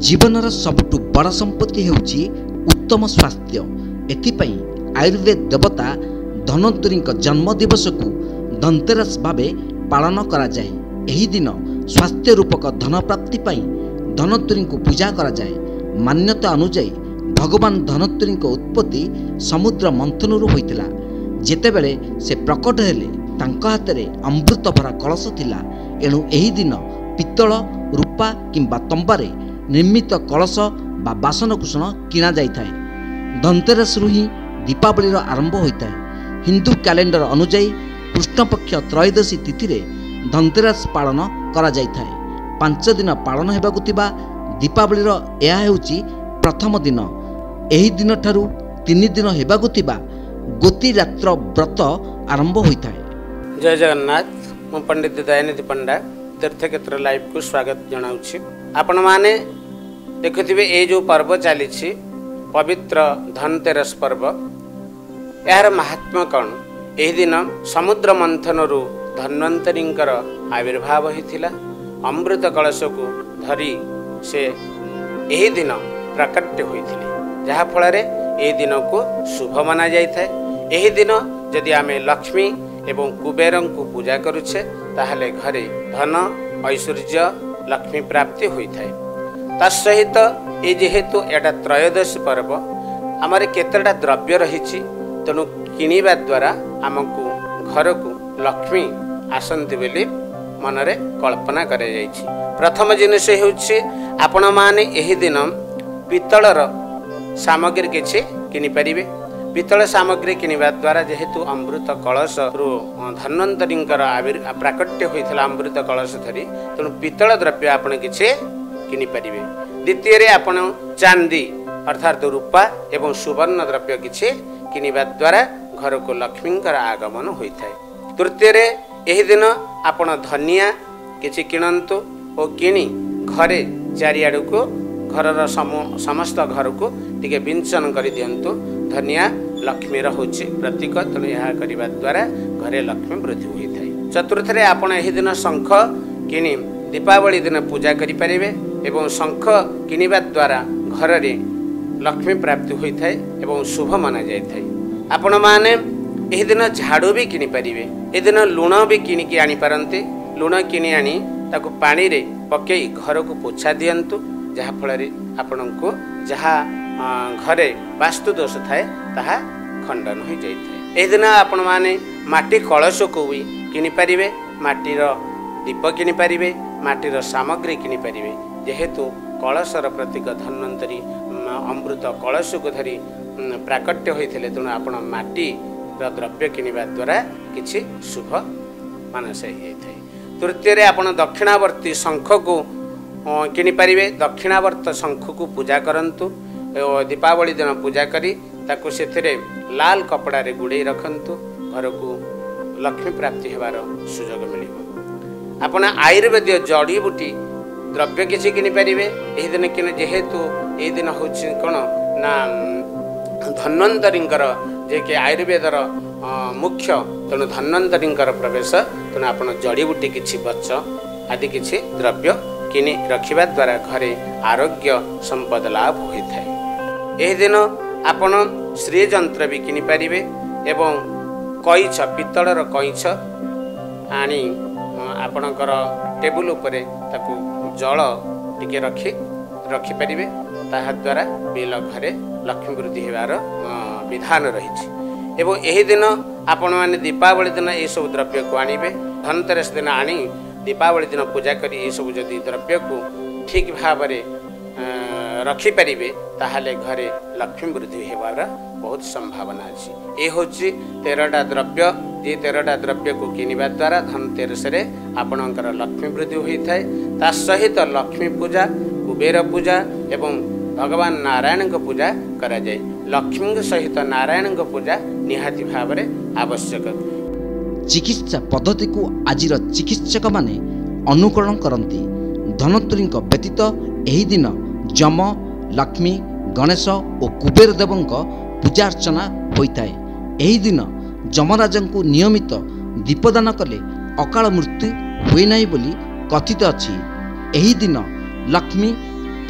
जीवनर सबुठु बड़ संपत्ति हेउची उत्तम स्वास्थ्य। एथिपाई आयुर्वेद देवता धन्वंतरी जन्म दिवस को धनतेरस भावे पालन करा जाए। एही दिन स्वास्थ्य रूपक धन प्राप्ति पाई धन्वंतरी को पूजा करा जाए। मान्यता अनुसार भगवान धन्वंतरी उत्पत्ति समुद्र मंथनरू होइतिला। जेतेबेले से प्रकट हेले तांका हातरे अमृत भरा कलश थिला। एणु एही दिन पित्तल रूपा किंबा तंबारे निर्मित कलश बा बासनकुसन किणा जाइथाए। धनतेरस ही दीपावली आरंभ होता है। हिंदू कैलेंडर अनुजाई कृष्णपक्ष त्रयोदशी तिथि रे धनतेरस पालन करा जाइथाए। 5 दिन पालन हेबाकु थिबा दीपावली यह हेउची प्रथम दिन। एही दिन ठारू 3 दिन हेबाकु थिबा गोती रात्र व्रत आरंभ होता है। जय जगन्नाथ। मु पंडित दयानिधि पंडा तीर्थक्षेत्र लाइव को स्वागत जनाऊँ। आपण माने देखुथिबे ए जो पर्व चली पवित्र धनतेरस पर्व, यार महात्मा कौन? एही दिन समुद्र मंथनरू धन्वंतरींकर आविर्भाव होइथिला। अमृत कलश को धरी से एही दिन प्रकट होइथिले, जहा फल रे एही दिन को शुभ माना जाइथाय। एही दिन यदि आमे लक्ष्मी एवं कुबेरं को पूजा करुछे ताहले घरे धन ऐश्वर्य लक्ष्मी प्राप्ति होइथाय। तत्सहित ये जेहेतु एटा त्रयोदशी पर्व आमर केतटा द्रव्य रही, तेणु किणवा द्वारा आमको घर को लक्ष्मी आसंती बोली मनरे कल्पना कर। प्रथम जिनस होउछि आपण माने एही दिन पित्तलर सामग्री किछि किनि परिबे। पित्तल सामग्री किणवा द्वारा जेहेतु अमृत कलश रु धन्वंतरींकर प्राकट्य होइथिला अमृत कलश धरी, तेणु पित्तल द्रव्य आपण किछि किनि परिबे। द्वितीय रे आपण चांदी अर्थात रूपा एवं सुवर्ण द्रव्य किछि किणवा द्वारा घर को लक्ष्मींकर आगमन होइथाय। तृतीय रे एही दिन आपण धनिया किछि किणंतु ओ किणी घरे चारिआडु को घरर समस्त घर को टिके विंचन कर दियंतु। धनिया लक्ष्मीर होछि प्रतीक, तेणु यह करबा द्वारा घरे लक्ष्मी वृद्धि होइथाय। चतुर्थ रे आपण एही दिन शंख किणी दीपावली दिन पूजा करि परिबे एवं शंख किणवा द्वारा घर रे लक्ष्मी प्राप्ति होइथाय एवं शुभ माना जाइथाय। आपण माने एही दिन झाड़ू भी किनि परिबे। ए दिन लुण भी किनिकी आनी पारंते। लुण किनि आनी ताकु पानी रे पकेई घर को पोछा दियंतु, जहा फल रे आपनको जहा घरे वास्तु दोष थाए ताहा खंडन हो जाइथाय। एही दिन आपण माने माटी कलश को भी किनि परिबे, माटीर दीप किनि परिबे, माटीर सामग्री किनि परिबे। जेहेतु कलशर प्रतीक धन्वंतरी अमृत कलश को धरी प्राकट्य होइथिले, तेणु आपण माटी द्रव्य किणवा द्वारा किछि शुभ मानस होइथाय। तृतीय रे आपण दक्षिणावर्ती शंख को किनि परिबे। दक्षिणावर्त शंख को पूजा करंतु। दीपावली दिन पूजा करी ताकु सेथिरे लाल कपड़ा रे गुड़े रखंतु। घर को लक्ष्मी प्राप्ति हेबार सुजोग मिलिबो। आपण आयुर्वेदीय जड़ी बूटी द्रव्य किछि किनि परिबे। एही दिन किने जेहेतु एही दिन होछि कोन ना धन्वंतरींकर जे कि आयुर्वेदर मुख्य, तेणु धन्वंतरींकर प्रवेश, तेणु आपण जड़ी बूटी किछि बच्च आदि किछि द्रव्य किनि रखिबा द्वारा घरे आरोग्य संपद लाभ होइथाय। एही दिन आपण श्री यंत्र भी किनि परिबे एवं कईछ पित्तलर कईछ आनी आपणकर टेबुल उपरे ताकु जल टिके रखि परिबे। ताहा द्वारा बिल घरे लक्ष्मी वृद्धि हेबार विधान रही। एवं एही दिन आपण माने दीपावली दिन ये सब द्रव्य को आनिबे। धनतेरस दिन आनी दीपावली दिन पूजा करी ये सब जदि द्रव्य को ठीक भाव में रखि परिबे ताहले घरे लक्ष्मी वृद्धि हेबार बहुत संभावना अछि। ए होछि 13टा द्रव्य। जे 13टा द्रव्य को किनिबा द्वारा धनतेरस रे आपणकर लक्ष्मी वृद्धि होइथाय। ता सहित लक्ष्मी पूजा, कुबेर पूजा एवं भगवान नारायण को पूजा करा जाए। लक्ष्मी सहित नारायण को पूजा निहाती भाव में आवश्यक। चिकित्सा पद्धति को आजिर चिकित्सक माने अनुकरण करती। धनवंतरी व्यतीत एही दिन जम, लक्ष्मी, गणेश और कुबेर देवों पूजा अर्चना होता है। एही दिन जमराज को नियमित दीपदान कले अकाल मृत्यु हुए नहीं बोली कथित अछि। एही दिन लक्ष्मी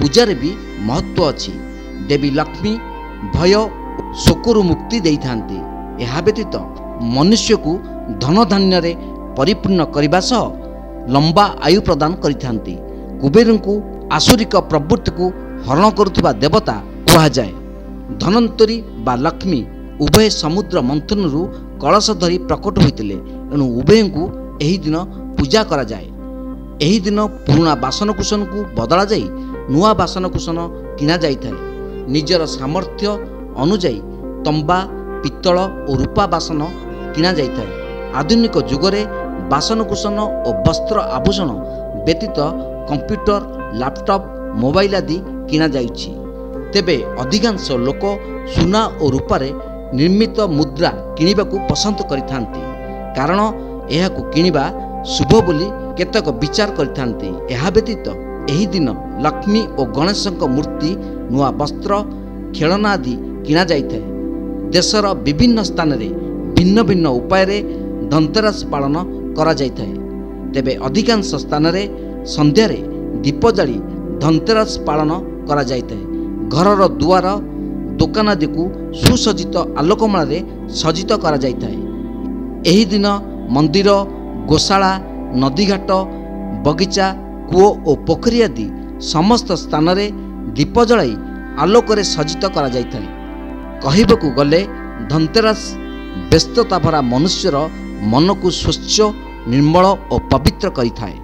ପୂଜାରେ ବି ମହତ୍ଵ ଅଛି। ଦେବୀ ଲକ୍ଷ୍ମୀ ଭୟ ଶୋକରୁ ମୁକ୍ତି ଦେଇଥାନ୍ତି। ଏହା ବ୍ୟତୀତ ମନୁଷ୍ୟକୁ ଧନ ଧାନ୍ୟରେ ପରିପୂର୍ଣ୍ଣ କରିବା ସହ ଲମ୍ବା ଆୟୁ ପ୍ରଦାନ କରିଥାନ୍ତି। କୁବେରଙ୍କୁ ଆସୁରିକ ପ୍ରବୃତ୍ତିକୁ ହରଣ କରୁଥିବା ଦେବତା କୁହାଯାଏ। ଧନନ୍ତରୀ ବା ଲକ୍ଷ୍ମୀ ଉଭୟ ସମୁଦ୍ର ମନ୍ଥନରୁ କଳସ ଧରି ପ୍ରକଟ ହୋଇଥିଲେ। ଏଣୁ ଉଭୟଙ୍କୁ ଏହି ଦିନ ପୂଜା କରାଯାଏ। ଏହି ଦିନ ପୁରୁଣା ବାସନକୁସନକୁ ବଦଳା ଯାଇ ନୂଆ ବାସନକୁସନ କିଣା ଯାଇଥାଏ। ନିଜର ସାମର୍ଥ୍ୟ ଅନୁଯାୟୀ ତମ୍ବା ପିତ୍ତଳ ଓ ରୂପା ବାସନ କିଣା ଯାଇଥାଏ। ଆଧୁନିକ ଯୁଗରେ ବାସନକୁସନ ଓ ବସ୍ତ୍ର ଆଭୂଷଣ ବ୍ୟତୀତ କମ୍ପ୍ୟୁଟର, ଲାପଟପ୍, ମୋବାଇଲ ଆଦି କିଣା ଯାଉଛି। ତେବେ ଅଧିକାଂଶ ଲୋକ ସୁନା ଓ ରୂପାରେ ନିର୍ମିତ ମୁଦ୍ରା କିଣିବାକୁ ପସନ୍ଦ କରିଥାନ୍ତି, କାରଣ ଏହାକୁ କିଣିବା ଶୁଭ ବୋଲି କେତେକ ବିଚାର କରିଥାନ୍ତି। ଏହା ବ୍ୟତୀତ ଏହି ଦିନ ଲକ୍ଷ୍ମୀ ଓ ଗଣେଶଙ୍କ ମୂର୍ତ୍ତି, ନୂଆ ବସ୍ତ୍ର, ଖେଳନା ଆଦି କିଣା ଯାଇଥାଏ। ଦେଶର ବିଭିନ୍ନ ସ୍ଥାନରେ ଭିନ୍ନ ଭିନ୍ନ ଉପାୟରେ ଧନତେରସ ପାଳନ କରାଯାଇଥାଏ। ତେବେ ଅଧିକାଂଶ ସ୍ଥାନରେ ସନ୍ଧ୍ୟାରେ ଦୀପ ଜାଳି ଧନତେରସ ପାଳନ କରାଯାଇଥାଏ। ଘରର ଦୁଆର, ଦୋକାନ ଆଦିକୁ ସୁସଜ୍ଜିତ ଆଲୋକମାଳାରେ ସଜ୍ଜିତ କରାଯାଇଥାଏ। ଏହି ଦିନ ମନ୍ଦିର, ଗୋଶାଳା, ନଦୀଘାଟ, ବଗିଚା, କୂଅ ଓ ପୋଖରୀ ଆଦି ସମସ୍ତ ସ୍ଥାନରେ ଦୀପ ଜଳାଇ ଆଲୋକରେ ସଜ୍ଜିତ କରାଯାଇଥାଏ। କହିବାକୁ ଗଲେ ଧନତେରସ ବ୍ୟସ୍ତତା ଭରା ମନୁଷ୍ୟର ମନକୁ ସ୍ୱଚ୍ଛ, ନିର୍ମଳ ଓ ପବିତ୍ର କରିଥାଏ।